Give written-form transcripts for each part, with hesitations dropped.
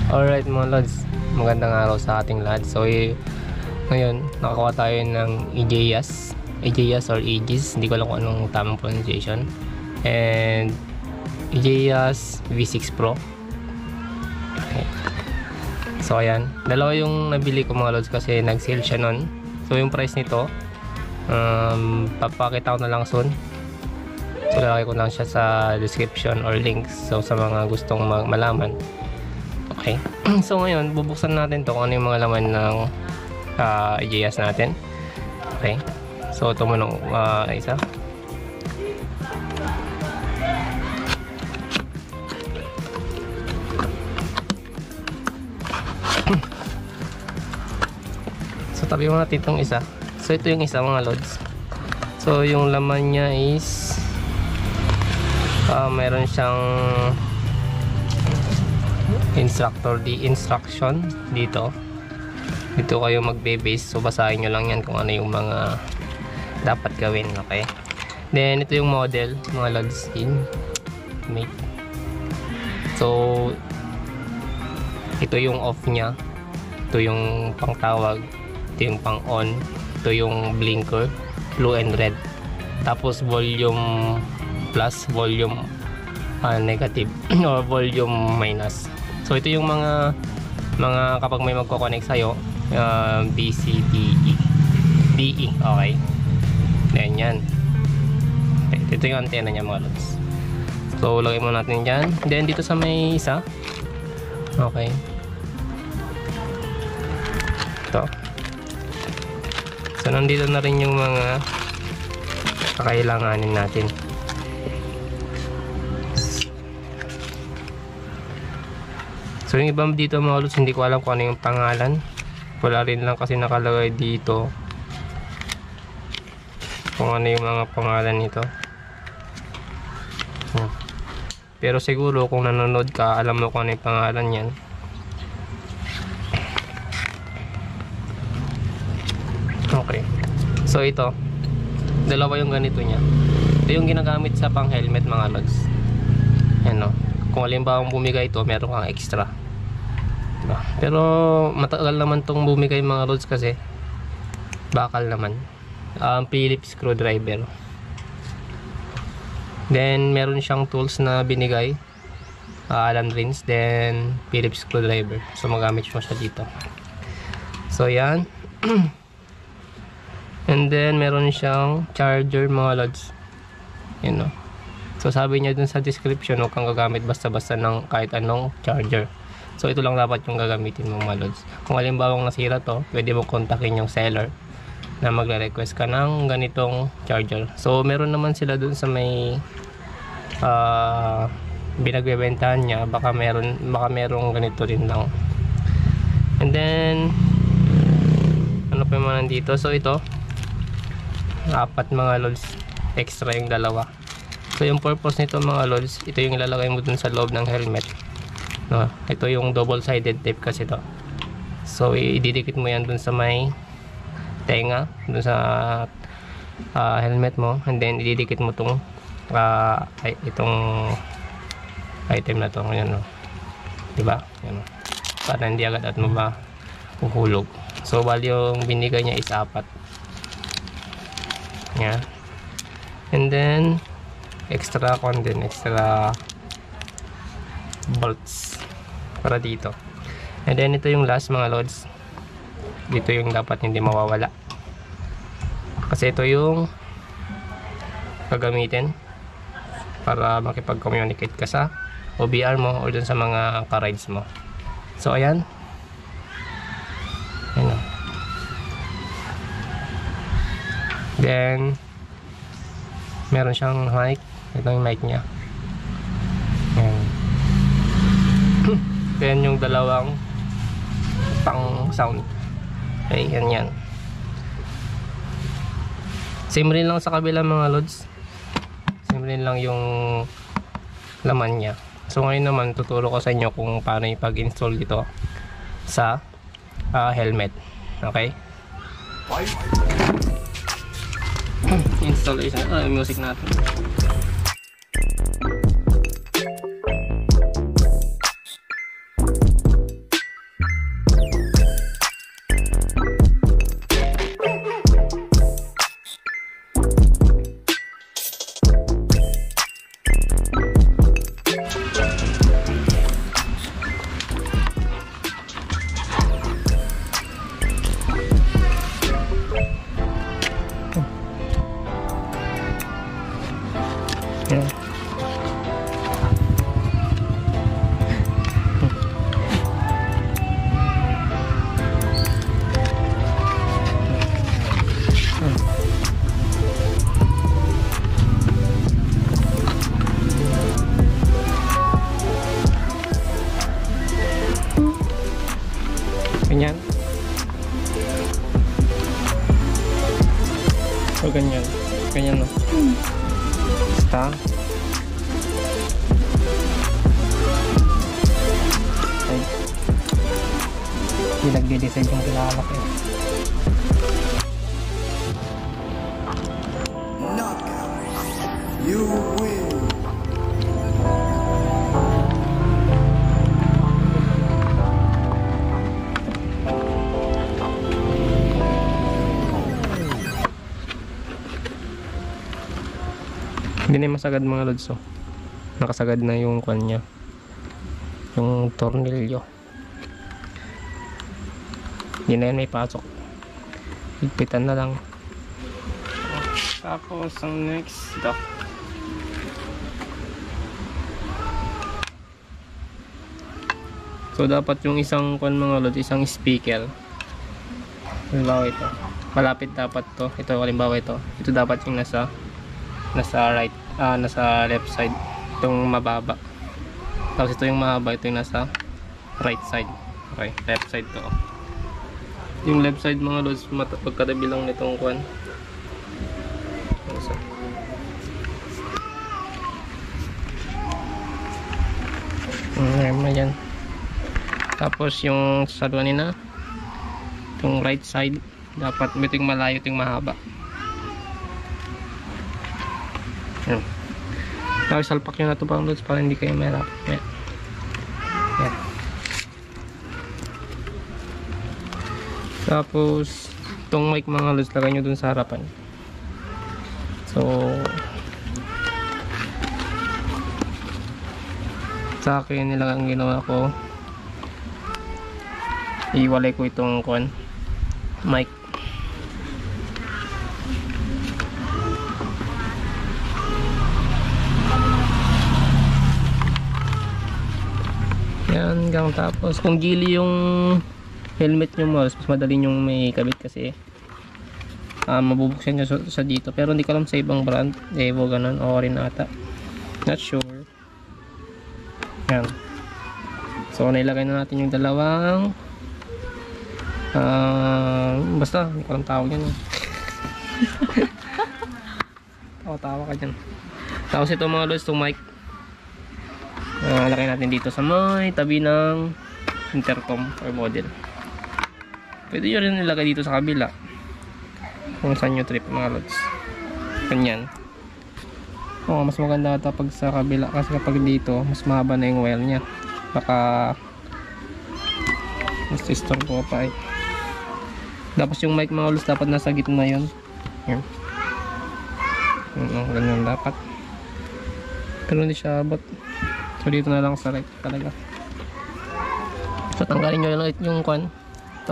Alright mga lods, magandang araw sa ating lahat. So ngayon, nakakuha tayo ng EJAS or Aegis, hindi ko alam kung anong tamang pronunciation. And EJAS V6 Pro. Okay. So ayan, dalawa yung nabili ko mga lods kasi nag-sale siya nun. So yung price nito, papakita ko na lang soon. So lalagay ko lang siya sa description or links, so sa mga gustong malaman. Okay, so ngayon bubuksan natin to kung ano yung mga laman ng EJAS natin. Okay, so ito muna isa. So tabi mo natin itong isa. So ito yung isa mga lods. So yung laman niya is meron siyang instruction dito kayo magbe-base. So basahin nyo lang yan kung ano yung mga dapat gawin. Okay, then ito yung model mga lods in Mate. So ito yung off nya, ito yung pangtawag, ito yung pang on, ito yung blinker blue and red, tapos volume plus, volume negative or volume minus. So ito yung mga kapag may magko-connect sa'yo, B, C, D, E. Okay, then yan. Okay, ito yung antenna nya mga lods. So lagay mo natin dyan. Then dito sa may isa, okay, ito. So nandito na rin yung mga kakailanganin natin. So yung iba dito mga lods, hindi ko alam kung ano yung pangalan. Wala rin lang kasi nakalagay dito kung ano yung mga pangalan nito. Pero siguro kung nanonood ka, alam mo kung ano yung pangalan yan. Okay, so ito, dalawa yung ganito nya. Ito yung ginagamit sa pang helmet mga lods. Yan o. Kung halimbawa bumigay ito, meron kang extra, diba? Pero matagal naman tong bumigay mga lods kasi bakal naman. Phillips screwdriver. Then meron siyang tools na binigay, Allen wrench, then Phillips screwdriver. So magamit mo siya dito. So yan. And then meron siyang charger mga lods. Yan o. So sabi niya dun sa description, huwag kang gagamit basta-basta ng kahit anong charger. So ito lang dapat yung gagamitin mo mga lods. Kung halimbawa nasira to, pwede mo kontakin yung seller na magre-request ka ng ganitong charger. So meron naman sila dun sa may binagbebentahan niya, baka merong ganito rin lang. And then ano pa yung mga nandito? So ito, apat mga lods, extra yung dalawa. So yung purpose nito mga lods, ito yung ilalagay mo dun sa loob ng helmet, no? Ito yung double sided tape kasi to. So ididikit mo yan dun sa may tenga, dun sa helmet mo, and then ididikit mo itong itong item na to, yan, no? Diba? Yan, no? Para hindi agad at mahuhulog. So bali yung binigay niya is apat. Yan. And then extra bolts para dito. And then ito yung last mga lods. Dito yung dapat hindi mawawala, kasi ito yung gagamitin para makipag-communicate ka sa OBR mo o dun sa mga ka-rides mo. So ayan. Ayan o. Then meron siyang mic. Ito yung mic nya. Ayan. Then yung dalawang pang sound. Okay, yan. Same rin lang sa kabila mga lods. Same rin lang yung laman nya. So ngayon naman tuturo ko sa inyo kung paano ipag-install dito sa helmet. Okay? Installation, music natin. Hindi nagde-decide yung pinalaki. You win. Hindi na masagad mga lods, oh. Nakasagad na yung kwan niya, yung tornilyo. Hindi na yan may pasok, higpitan na lang. Tapos ang next ito, so dapat yung isang kwan mga lods, isang speaker, halimbawa ito malapit, dapat to, ito halimbawa ito dapat yung nasa right, nasa left side, itong mababa. Tapos ito yung mahaba, ito yung nasa right side. Okay, left side to. Yung left side mga lods, pagkatabi lang nitong kwan. Ayan. Tapos yung sa kanina, itong right side, dapat ito yung malayo, ito yung mahaba. Ayan. Tapos salpak nyo na ito pang lods para hindi kayo mahirap. Ayan. Ayan. Tapos itong mic mga lods, lagay nyo dun sa harapan. So sa akin nila ang ginawa ko, iwalay ko itong mic. Yan, hanggang tapos kung gili yung helmet nyo mo, mas madali yung may kabit kasi mabubuksan nyo sa dito, pero hindi ko alam sa ibang brand, Evo ganun o rin ata, not sure. Yan, so nilagay na natin yung dalawang basta hindi ko alam tawag yan. tawa ka dyan. Tapos ito mga lods, itong mic lagay natin dito sa may tabi ng intercom or model. Pwede nyo rin nilagay dito sa kabila kung saan nyo trip mga lods. Ganyan. Mas maganda ata pag sa kabila kasi kapag dito mas mahaba na yung wire nya, baka mas istorbo pa eh. Tapos yung mic mga lods dapat nasa gitna yun. Yan. Ganyan dapat, pero hindi siya abot. So dito na lang sa right talaga. So tanggalin nyo lang yung ito.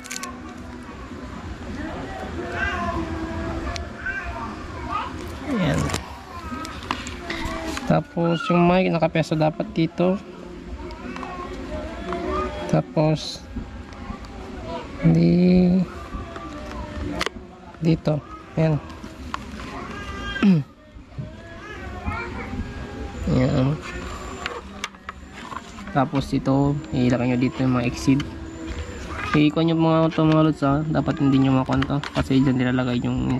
Ayan. Tapos yung mic nakapeso dapat dito. Tapos dito. Ayan. Ayan. Tapos ito ilagay nyo dito yung mga exceed. Iikon nyo mga lods, dapat hindi nyo makonto kasi dyan nilalagay yung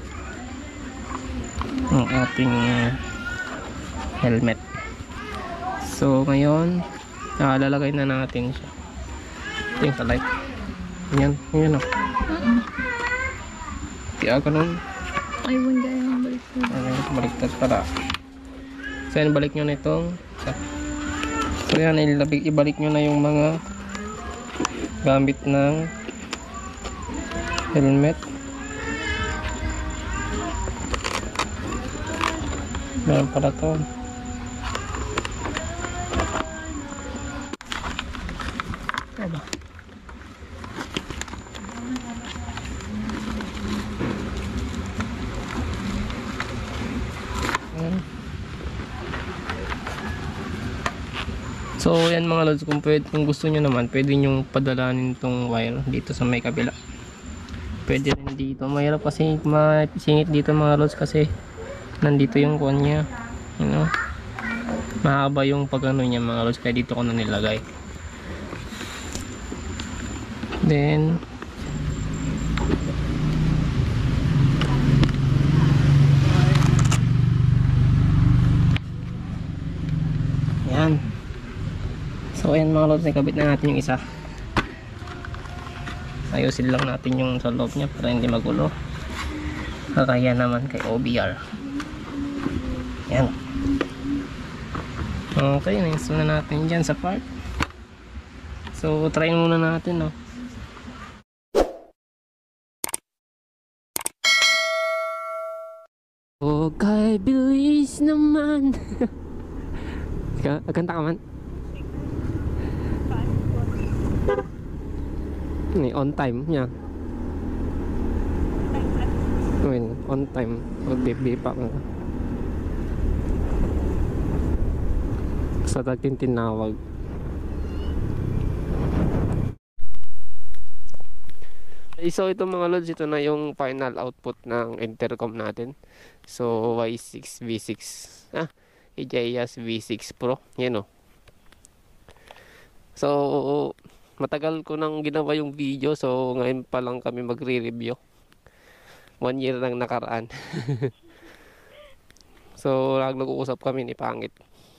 ang ating helmet. So ngayon lalagay na natin siya. Ito yung sa light. Yan o. Kaya ganun. Ay, wala yung baliktad. Baliktad pala. So yan, balik nyo na itong so yan, ibalik nyo na yung mga gamit ng helmet. Meron pala to. Aba. So yan mga lods, kung gusto nyo naman pwede nyo padalanin itong wire dito sa may kabila. Pwede rin dito. Mahirap kasi masingit dito mga lods kasi nandito yung nya, you know? Mahaba yung pagano niya mga lods, kaya dito ko na nilagay. Then yan. So ayan mga lods, nakabit na natin yung isa. ayusin lang natin yung sa loob niya para hindi magulo. Kaya naman kay OBR. Yan. Okay, na-install na natin dyan sa part. So, try muna natin, no. Oh, kay bilis naman. Kanta ka man? On time niya. On time. Magbibipa ka. Sa dating tinawag. So ito mga lods, ito na yung final output ng intercom natin. So Y6 V6 AJAS V6 Pro. Yan o. So matagal ko nang ginawa yung video. So ngayon pa lang kami magre-review. 1 year nang nakaraan. So nag-uusap kami ni Pangit.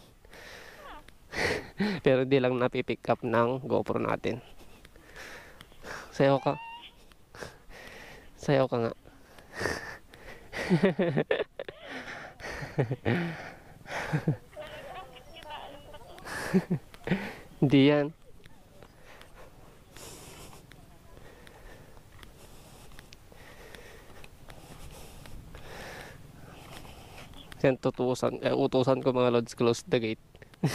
Pero hindi lang napipick up ng GoPro natin. Sayaw ka. Sayaw ka nga. Hindi yan. Yan utusan ko mga lods, close the gate.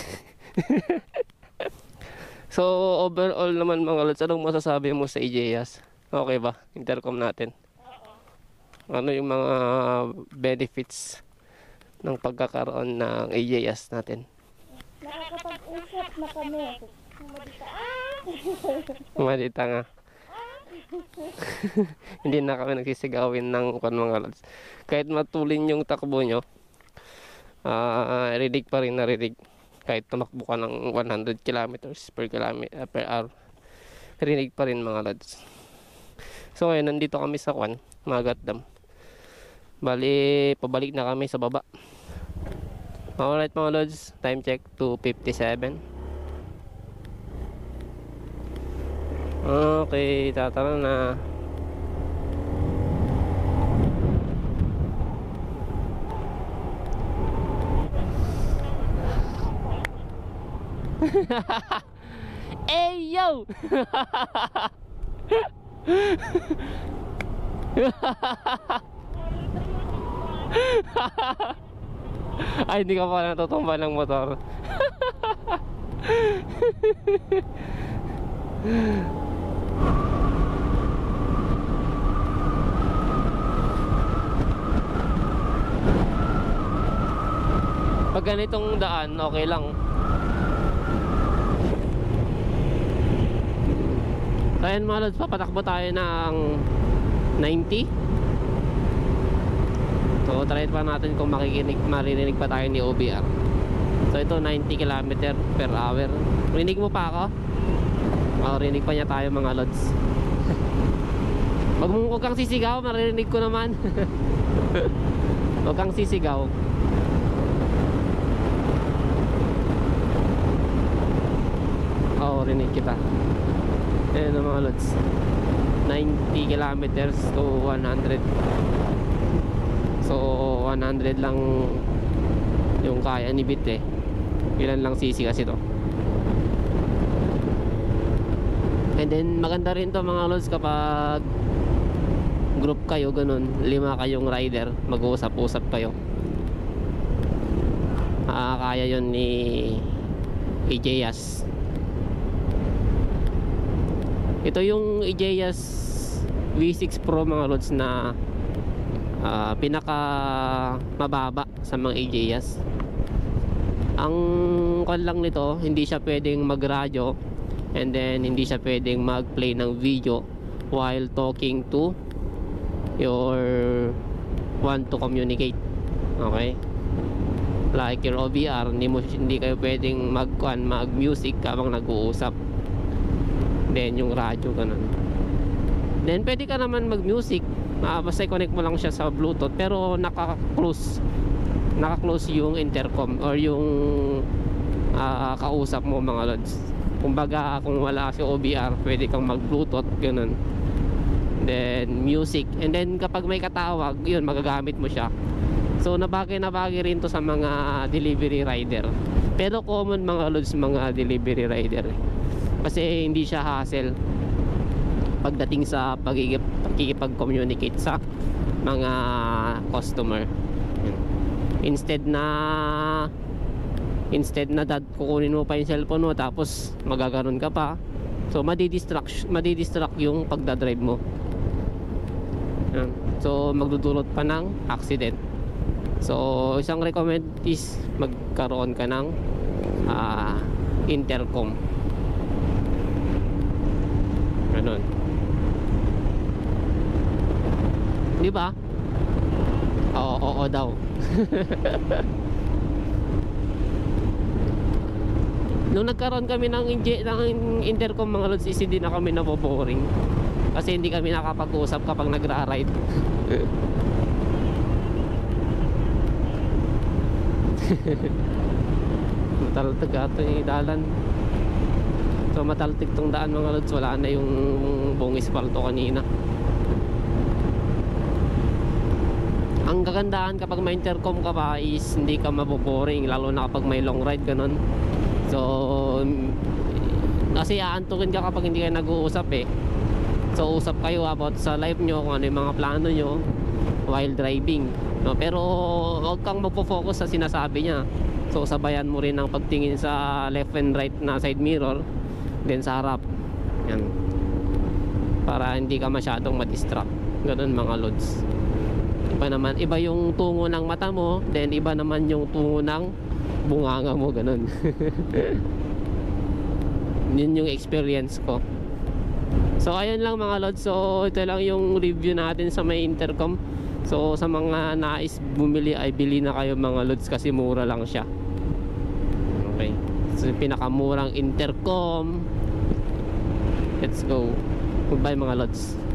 So overall naman mga lods, anong masasabi mo sa AJAS? Okay ba? Intercom natin. Ano yung mga benefits ng pagkakaroon ng AJAS natin? Nakakapag-usap na kami. Malita nga. Hindi na kami nagsisigawin ng mga lods. Kahit matulin yung takbo nyo, rinig pa rin narinig. Kahit tumakbo ka ng 100 kilometers per hour, rinig pa rin mga lods. So ngayon, nandito kami sa Magat Dam. Bali, pabalik na kami sa baba. Alright mga lods, time check 2:57. Okay, tatara na. Hey yo! Ay, hindi ka pa natutumba ng motor. Pag ganitong daan, okay lang. Ayan mga lods, papatakbo tayo ng 90. So try pa natin kung maririnig pa tayo ni OBR. So ito 90 km per hour. Rinig mo pa ako? Rinig pa niya tayo mga lods. Huwag kang sisigaw, maririnig ko naman. Huwag kang sisigaw. Rinig kita. Ayan mga lods, 90 kilometers to 100. So 100 lang yung kaya ni Bit eh. Ilan lang cc kasi to. And then maganda rin to mga lods kapag group kayo, ganun, 5 kayong rider, mag-uusap-usap kayo. Kaya yon ni AJAS. Ito yung AJAS V6 Pro mga lods na pinaka mababa sa mga AJAS. Ang kan lang nito, hindi siya pwedeng magradyo, and then hindi siya pwedeng mag-play ng video while talking to your want to communicate. Okay? Like your OBR, hindi kayo pwedeng mag-music habang nag-uusap. Then yung radyo, ganun. Then pwede ka naman mag-music, basta i-connect mo lang siya sa Bluetooth, pero naka-close yung intercom or yung kausap mo mga lods. Kumbaga kung wala si OBR, pwede kang mag-Bluetooth, ganun. then music, and then kapag may katawag, yun, magagamit mo siya. So nabagay rin to sa mga delivery rider, pero common mga lods mga delivery rider kasi hindi siya hassle pagdating sa pagkikipag-communicate sa mga customer. Instead na kukunin mo pa yung cellphone mo tapos magaganon ka pa, so madidistract yung pagdadrive mo. Yan. So magdudulot pa ng accident. So isang recommend is magkaroon ka ng intercom. Ganon, di ba? Oo daw. Nung nagkaroon kami ng intercom mga lods, hindi na kami naboboring kasi hindi kami nakapag-usap kapag nagra-ride. Mataltag ato yung dalan. So mataltig tong daan mga lods, wala na yung buong espalto kanina. Ang kagandahan kapag may intercom ka pa is hindi ka maboboring, lalo na kapag may long ride ganon. So kasi aantukin ka kapag hindi kayo nag-uusap eh. So usap kayo about sa life nyo, kung ano yung mga plano nyo while driving, no? Pero huwag kang magpo-focus sa sinasabi niya. So sabayan mo rin ang pagtingin sa left and right na side mirror, then sa harap. Yan, para hindi ka masyadong ma-distract. Ganun mga lods. Iba yung tungo ng mata mo, then iba naman yung tungo ng bunganga mo, ganun. Yun yung experience ko. So ayun lang mga lods. So ito lang yung review natin sa may intercom. So sa mga nais bumili ay bili na kayo mga lods kasi mura lang siya. Okay, so pinakamurang intercom. Let's go. Goodbye mga lods.